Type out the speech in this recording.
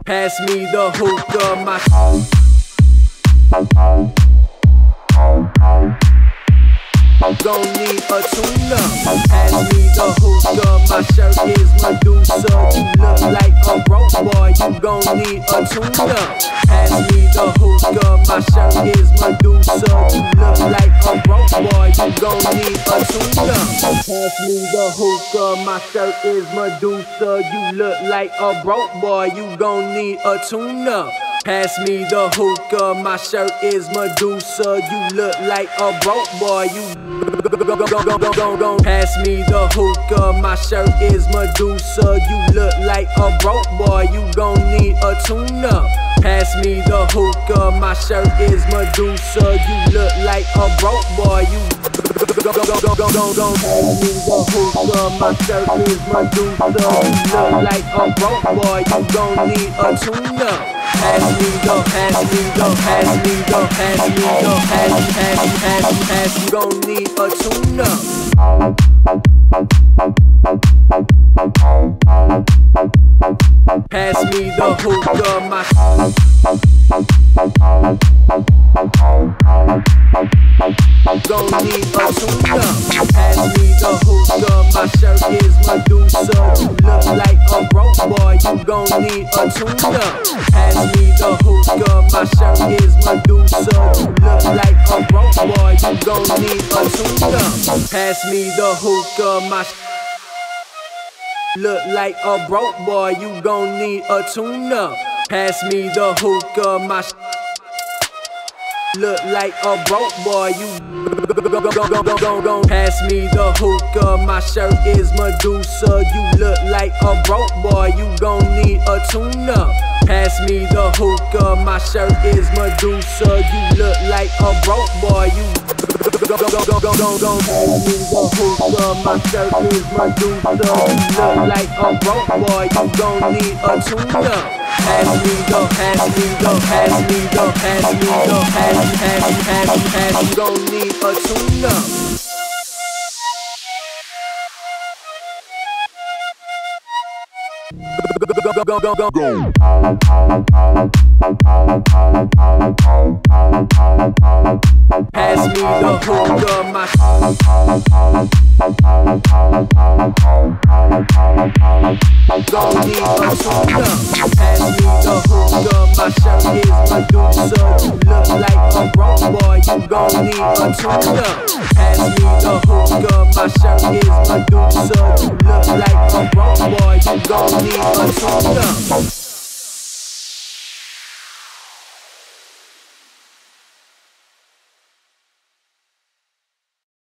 Pass me the hookah, my gon' need a tune-up. Pass me the hookah, my shirt is Medusa. You look like a broke boy, you gon' need a tune-up. Pass me the hookah, my shirt is Medusa. You look like a broke boy, you gon' need a tune-up. Pass me the hookah, my shirt is Medusa. You look like a broke boy, you gon' need a tune-up. Pass me the hookah, my shirt is Medusa. You look like a broke boy, you pass me the hookah, my shirt is Medusa. You look like a broke boy, you gon' need a tune-up. Pass me the hookah, my shirt is Medusa. You look like a broke boy, you pass me the hookah, my shirt is Medusa. You look like a broke boy, you gon' need a tune-up. Pass me the, pass me the, pass me the, pass me the, pass, you gon' need a tune-up. Pass me the hookah, my gon' need a tune-up. Pass me the hookah, my shirt is Medusa. You look like a broke boy, you gon' need a tune-up. Pass me the hookah, my shirt is Medusa. You look like a broke boy, you gon' need a tune-up. Pass me the hookah, my look like a broke boy, you gon' need a tune-up. Pass me the hookah, my look like a broke boy, you pass me the hookah, my shirt is Medusa. You look like a broke boy, you gon' need a tune-up. Pass me the hookah, my shirt is Medusa. You look like a broke boy, you pass me the hookah, my shirt is Medusa. You look like a broke boy, you gon' need a tune-up. Pass me the, pass me the, pass me the, pass me the, pass, you gon' need a tune-up. Pass me the hookah, my gon' need a tune-up. Pass me the hookah, my shirt is Medusa. You look like a broke boy, you gon' need a tune-up. Pass me the hookah, my shirt is Medusa. You look like a broke boy, you gon' need a tune-up.